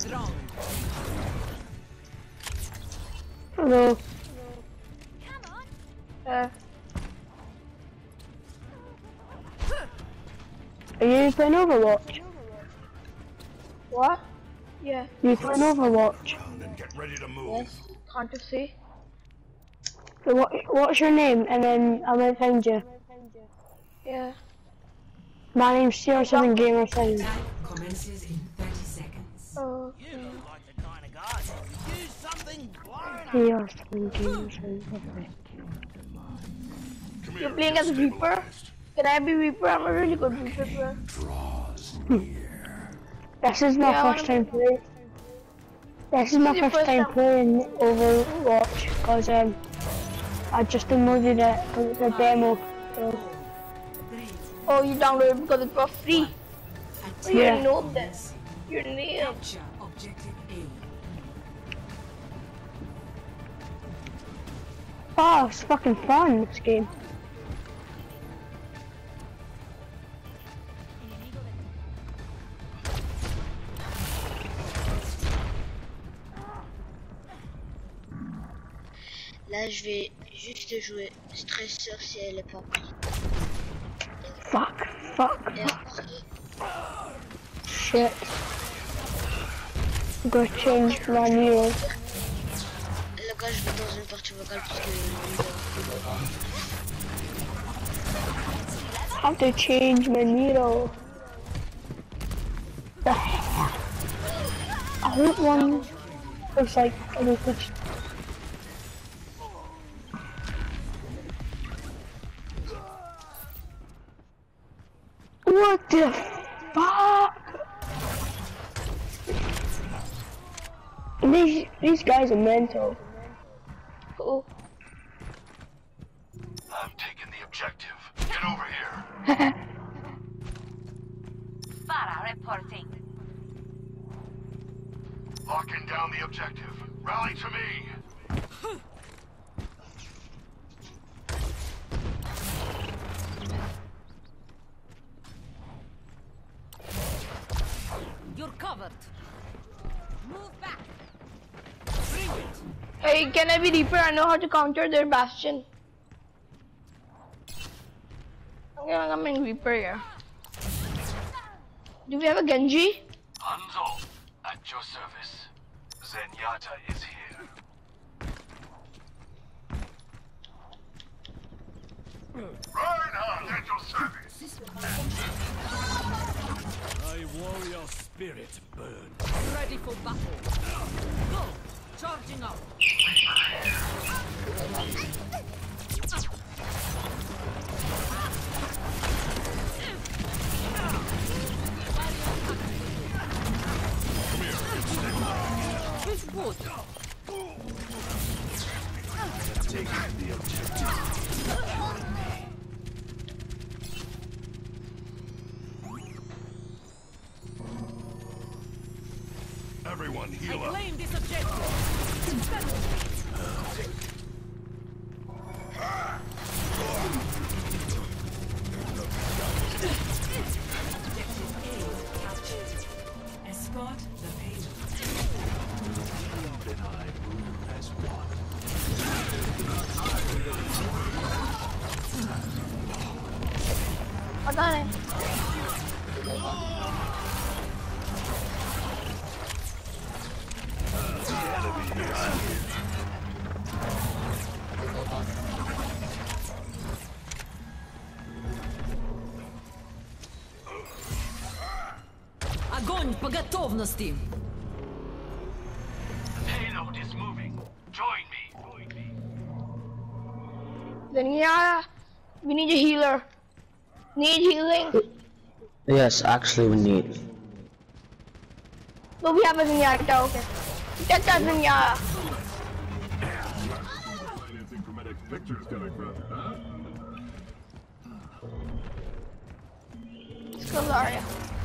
Hello. Are you playing Overwatch? What? Yeah. You playing Overwatch? Get ready to move. Yes. Can't you see? So what's your name? And then I might find you. Yeah. My name's CR7 Gamer 7. Commences in 30 seconds. Oh. You look like the kind of guy who could use something blown up. CR7 Gamer 7. You're playing as Reaper? Can I be Reaper? I'm a really good Reaper player. This is my first time playing. This is my first time playing Overwatch because I just downloaded it, the demo. So. Oh, you downloaded it because it was free. So you Yeah. know this. You're new. Capture objective A. Oh, it's fucking fun, this game. Là, je vais juste jouer stresseur si elle est pas prise. Fuck. Shit. I'm gonna change my needle. Là, quand je vais dans une partie vocale parce que... I have to change my needle. The hell? I hope one looks like a little. What the fuck? These guys are mental. Oh. I'm taking the objective. Get over here. Farah reporting. Locking down the objective. Rally to me. You're covered. Move back. Bring it. Hey, can I be Reaper? I know how to counter their Bastion. I'm gonna come in Reaper here. Do we have a Genji? Hanzo, at your service. Zenyatta is here. Reinhardt at your service. My warrior spirit burn. Ready for battle. Go. Charging up. With wood. Taking the objective. Everyone heal I up. claim this objective. Escort the payload. Then I rule as one. पता नहीं. Огонь по готовности. Payload is moving. Join me. Then yeah, we need a healer. Need healing. Yes, actually we need. But we have a Zenyatta, okay. Get that Zenyatta. Financing Chromatics Pictures got a grub, huh? Let's go Zarya.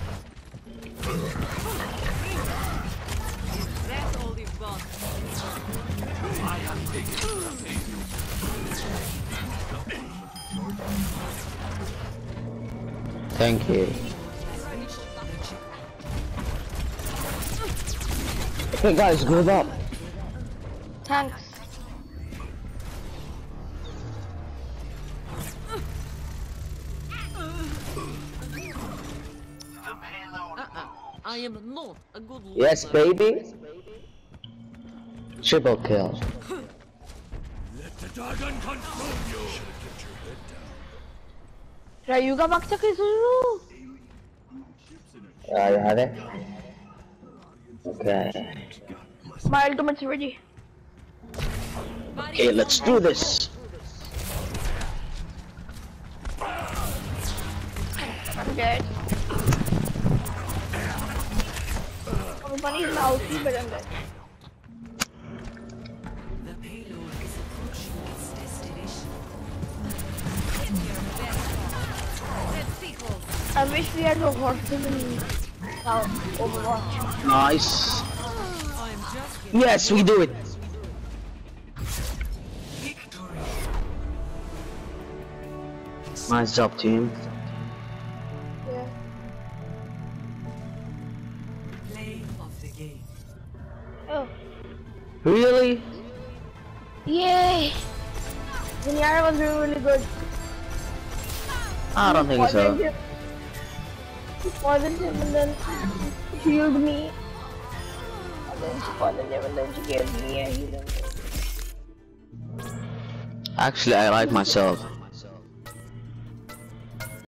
That's all you've got. Thank you. Hey guys, group up. Thanks. The payload I am not a good leader. Yes, baby. Triple kill. Let the dragon consume you. Get your head down. Rayuga bakacak Isuzu. You have it? Okay. My ultimate's ready. Okay, let's do this. I'm dead. Everybody is now ulti, but I'm dead. The payload is approaching its destination. I wish we had no horses in Overwatch. Nice. Yes, we do it. Victory. Nice job, team. Yeah. Play of the game. Oh. Really? Yay! Zenyatta was really good. I don't think so. He poisoned him and then healed me. And then she poisoned him and then she gave me a healing. Actually, I like myself.